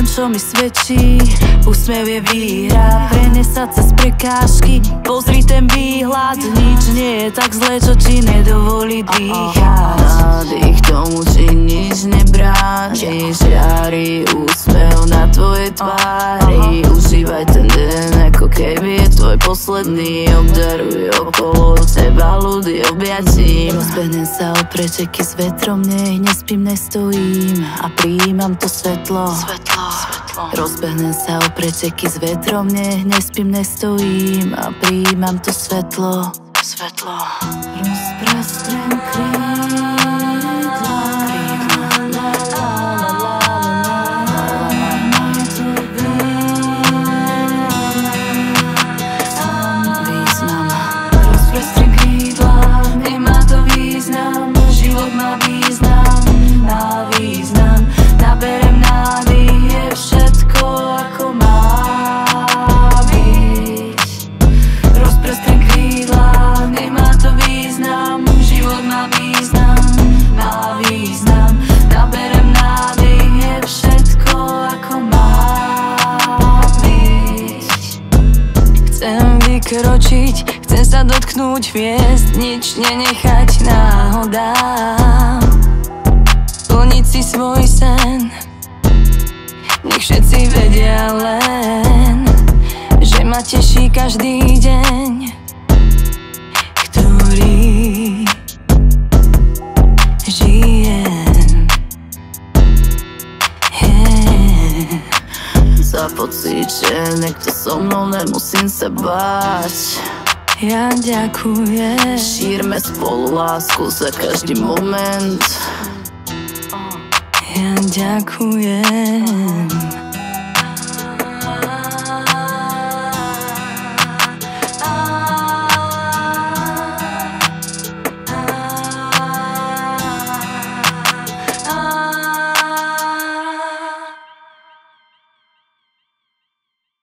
len čo mi svedčí. Úsmev je výhra, prenesať cez prekážky. Pozri ten výhľad, nič nie je tak zlé, čo ti nedovolí dýchať. Nádych tomu ti nič nebráni, žiari úsmev na tvojej tvári. Užívaj ten deň, ako keby je tvoj posledný. Obdaruj okolo teba ľudí objatím. Rozbehnem sa o preteky s vetrom, nech nespím, nestojím a prijímam to svetlo. Rozbehnem sa o preteky s vetrom, nech nespím, nestojím a prijímam to svetlo. Rozprestrem krídla, význam. Rozprestrem krídla, nemá to význam. Život má význam, má význam. Naberem nádych, je všetko ako má byť. Rozprestrem krídla, nemá to význam. Život má význam, má význam. Naberem nádych, je všetko ako má byť. Chcem vykročiť, chcem sa dotknúť hviezd, nič nenechať náhodám. Plniť si svoj sen, nech všetci vedia len, že ma teší každý deň, ktorý žijem. Za pocit, že niekto so mnou, nemusím sa báť. Ja ďakujem. Šírme spolu lásku za každý moment. Ja ďakujem.